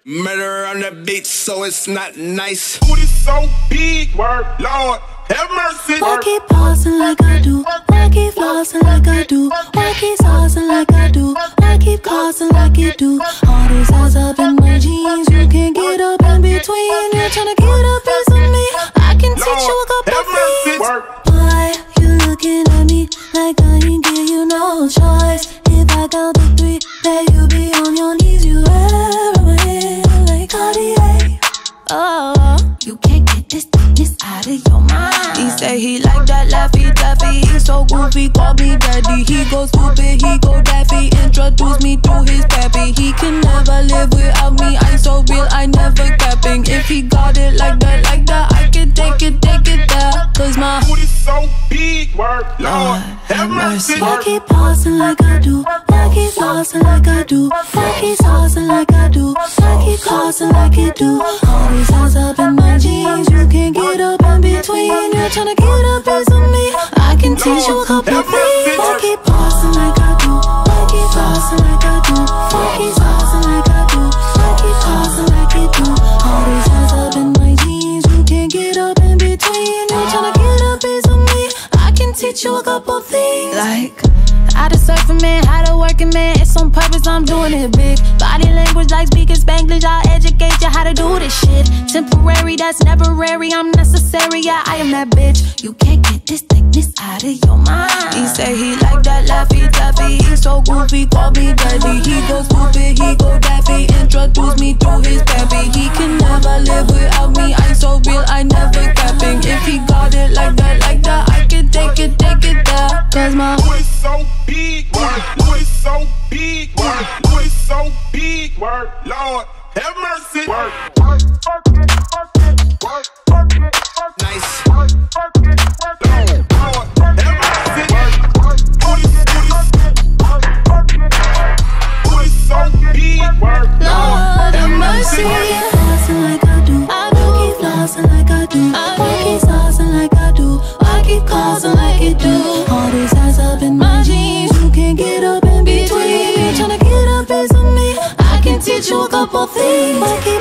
Murder on the beat, so it's not nice. Booty so big, word, Lord, have mercy. Why keep pausing like I do? Why keep flossing like I do? Why keep saucing like I do? Why keep causing like you do? All these eyes up in my jeans, you can't get up in between. You're trying to get a piece of me. I can teach you a couple things. Why you looking at me like I ain't give you no choice? If I count to 3, that you be on your knees, you everywhere like Cartier. Oh, you can't get this out of your mind. He say he like that Laffy Taffy. He's so goofy, call me daddy. He go stupid, he go daffy. Introduce me to his pappy. He can never live without me. I'm so real, I never capping. If he got it like that, I can take it there. Cause my booty so big, word, Lord, have mercy. Why keep pausing like I do? Why keep flossing like I do? Why keep saucing like I do? Why keep causing like you do? All these eyes up in my jeans, you can't get up in between. You're trying to get a piece of me. I can teach you a couple things. Why keep pausing like I do? Why keep flossing like I do? Why keep saucing like I do? Why keep causing like you do? All these eyes up in my jeans, you can't get up in between. You're trying to get a piece of me. I can teach you a couple things. Like how to surf a man, how to work a man. It's on purpose, I'm doing it big. Body language like speaking Spanglish. I'll educate you how to do this shit. Temporary, that's temporary. I'm necessary, yeah, I am that bitch. You can't get this thickness out of your mind. He say he like that Laffy Taffy. He's so goofy, call me daddy. He go stupid, he go daffy. Introduce me to his pappy. He can never live without me. I'm so real, I never capping. If he got it like that, I can take it there. Cause my booty so big, word, booty so big, word, booty so big, word, Lord, have mercy. Word. Nice. Lord, have mercy. Booty so big, word, Lord have mercy. Flossing like I do. I keep flossing like I do. I keep saucing like I do. I keep causing like you do. All these eyes up in my jeans, you can't get up in between. You're trying to get a piece of me. I can teach you a couple things.